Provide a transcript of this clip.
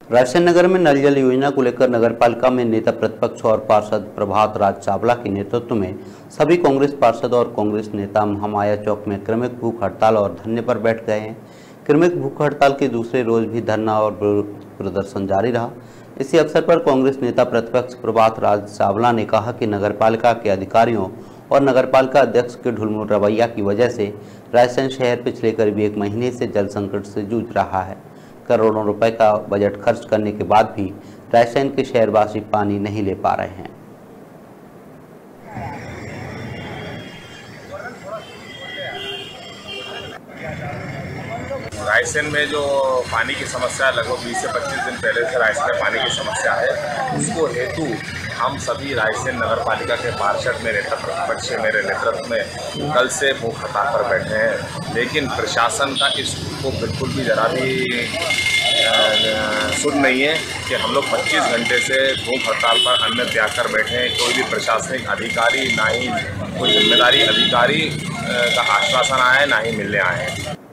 रायसेन नगर में नल जल योजना को लेकर नगरपालिका में नेता प्रतिपक्ष और पार्षद प्रभात राज चावला के नेतृत्व में सभी कांग्रेस पार्षद और कांग्रेस नेता महामाया चौक में क्रमिक भूख हड़ताल और धरने पर बैठ गए हैं। क्रमिक भूख हड़ताल के दूसरे रोज भी धरना और प्रदर्शन जारी रहा। इसी अवसर पर कांग्रेस नेता प्रतिपक्ष प्रभात राज चावला ने कहा कि नगरपालिका के अधिकारियों और नगरपालिका अध्यक्ष के ढुलमुल रवैया की वजह से रायसेन शहर पिछले करीब 1 महीने से जल संकट से जूझ रहा है। करोड़ों रुपए का बजट खर्च करने के बाद भी रायसेन के शहरवासी पानी नहीं ले पा रहे हैं। रायसेन में जो पानी की समस्या लगभग 20 से 25 दिन पहले से रायसेन में पानी की समस्या है, उसको हेतु हम सभी रायसेन नगरपालिका के पार्षद मेरे नेतृत्व में कल से भूख हड़ताल पर बैठे हैं। लेकिन प्रशासन का इसको बिल्कुल भी जरा भी सुन नहीं है कि हम लोग 25 घंटे से भूख हड़ताल पर अन्न त्याग कर बैठे हैं। कोई भी प्रशासनिक अधिकारी, ना ही कोई जिम्मेदारी अधिकारी का आश्वासन आया है, ना ही मिलने आए हैं।